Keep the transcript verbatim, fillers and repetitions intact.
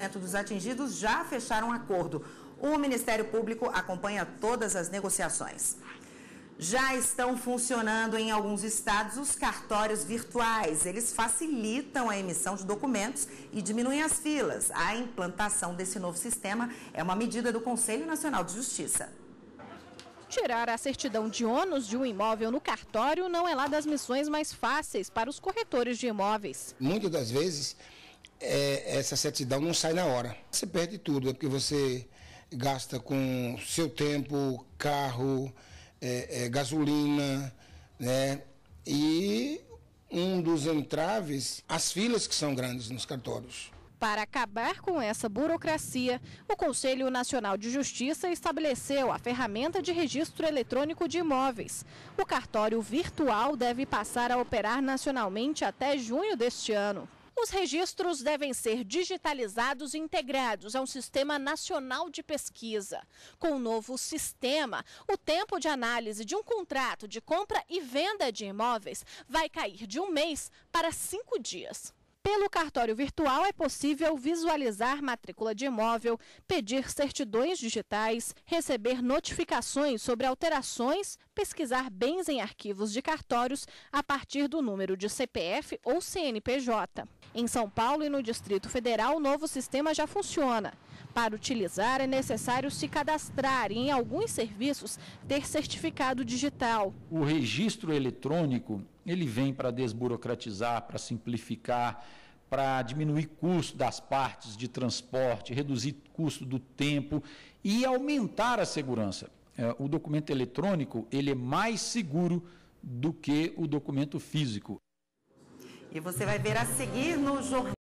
dos atingidos já fecharam acordo. O Ministério Público acompanha todas as negociações. Já estão funcionando em alguns estados os cartórios virtuais. Eles facilitam a emissão de documentos e diminuem as filas. A implantação desse novo sistema é uma medida do Conselho Nacional de Justiça. Tirar a certidão de ônus de um imóvel no cartório não é lá das missões mais fáceis para os corretores de imóveis. Muitas das vezes, é, essa certidão não sai na hora. Você perde tudo, é porque você gasta com seu tempo, carro, é, é, gasolina, né? E um dos entraves, as filas que são grandes nos cartórios. Para acabar com essa burocracia, o Conselho Nacional de Justiça estabeleceu a ferramenta de registro eletrônico de imóveis. O cartório virtual deve passar a operar nacionalmente até junho deste ano. Os registros devem ser digitalizados e integrados a um sistema nacional de pesquisa. Com o novo sistema, o tempo de análise de um contrato de compra e venda de imóveis vai cair de um mês para cinco dias. Pelo cartório virtual é possível visualizar matrícula de imóvel, pedir certidões digitais, receber notificações sobre alterações, pesquisar bens em arquivos de cartórios a partir do número de C P F ou C N P J. Em São Paulo e no Distrito Federal, o novo sistema já funciona. Para utilizar, é necessário se cadastrar e, em alguns serviços, ter certificado digital. O registro eletrônico, ele vem para desburocratizar, para simplificar, para diminuir custo das partes de transporte, reduzir custo do tempo e aumentar a segurança. O documento eletrônico, ele é mais seguro do que o documento físico. E você vai ver a seguir no jornal.